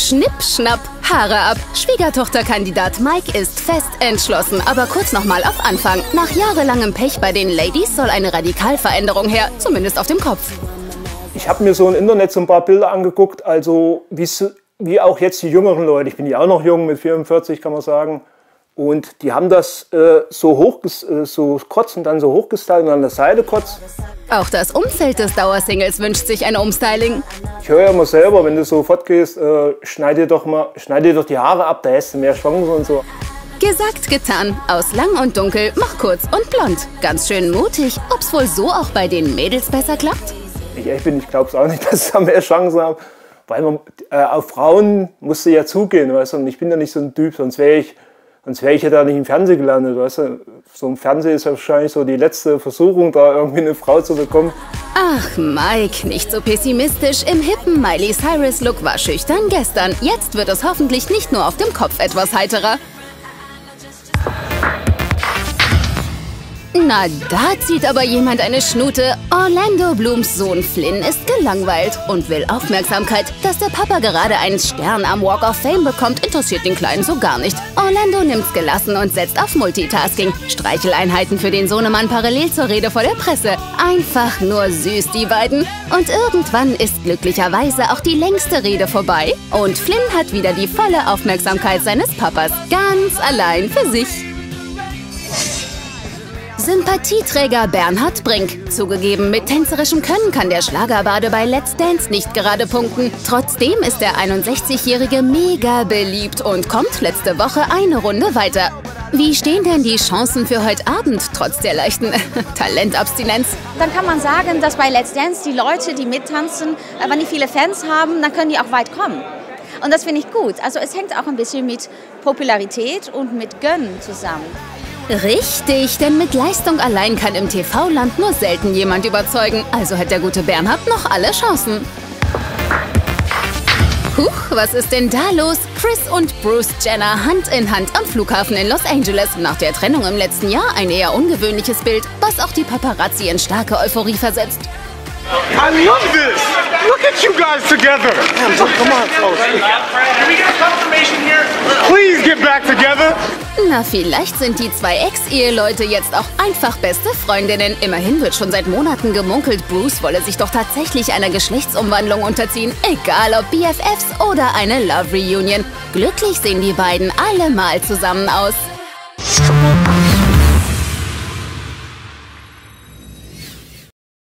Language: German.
Schnipp, schnapp, Haare ab. Schwiegertochterkandidat Mike ist fest entschlossen. Aber kurz nochmal auf Anfang. Nach jahrelangem Pech bei den Ladies soll eine Radikalveränderung her, zumindest auf dem Kopf. Ich habe mir so im Internet so ein paar Bilder angeguckt, also wie auch jetzt die jüngeren Leute. Ich bin ja auch noch jung, mit 44 kann man sagen. Und die haben das so kurz und dann so hochgestylt und an der Seite kurz. Auch das Umfeld des Dauersingles wünscht sich ein Umstyling. Ich höre ja immer selber, wenn du so fortgehst, schneid dir doch die Haare ab, da hast du mehr Chancen und so. Gesagt, getan. Aus lang und dunkel, mach kurz und blond. Ganz schön mutig. Ob's wohl so auch bei den Mädels besser klappt? Ich glaube es auch nicht, dass ich da mehr Chancen habe. Weil man auf Frauen musst du ja zugehen, weißt du? Und ich bin ja nicht so ein Typ, sonst wäre ich ja da nicht im Fernsehen gelandet, weißt du? So im Fernsehen ist ja wahrscheinlich so die letzte Versuchung, da irgendwie eine Frau zu bekommen. Ach, Mike, nicht so pessimistisch. Im hippen Miley Cyrus-Look war schüchtern gestern. Jetzt wird es hoffentlich nicht nur auf dem Kopf etwas heiterer. Na, da zieht aber jemand eine Schnute. Orlando Blooms Sohn Flynn ist gelangweilt und will Aufmerksamkeit. Dass der Papa gerade einen Stern am Walk of Fame bekommt, interessiert den Kleinen so gar nicht. Orlando nimmt's gelassen und setzt auf Multitasking. Streicheleinheiten für den Sohnemann parallel zur Rede vor der Presse. Einfach nur süß, die beiden. Und irgendwann ist glücklicherweise auch die längste Rede vorbei. Und Flynn hat wieder die volle Aufmerksamkeit seines Papas. Ganz allein für sich. Sympathieträger Bernhard Brink. Zugegeben, mit tänzerischem Können kann der Schlagerbade bei Let's Dance nicht gerade punkten. Trotzdem ist der 61-Jährige mega beliebt und kommt letzte Woche eine Runde weiter. Wie stehen denn die Chancen für heute Abend, trotz der leichten Talentabstinenz? Dann kann man sagen, dass bei Let's Dance die Leute, die mittanzen, wenn die viele Fans haben, dann können die auch weit kommen. Und das finde ich gut. Also es hängt auch ein bisschen mit Popularität und mit Gönnen zusammen. Richtig, denn mit Leistung allein kann im TV-Land nur selten jemand überzeugen. Also hat der gute Bernhard noch alle Chancen. Huch, was ist denn da los? Kris und Bruce Jenner Hand in Hand am Flughafen in Los Angeles. Nach der Trennung im letzten Jahr ein eher ungewöhnliches Bild, was auch die Paparazzi in starke Euphorie versetzt. I love this! Look at you guys together! Come on, close. Can we get a confirmation here? Please get back together! Na, vielleicht sind die zwei Ex-Eheleute jetzt auch einfach beste Freundinnen. Immerhin wird schon seit Monaten gemunkelt, Bruce wolle sich doch tatsächlich einer Geschlechtsumwandlung unterziehen. Egal ob BFFs oder eine Love Reunion. Glücklich sehen die beiden allemal zusammen aus.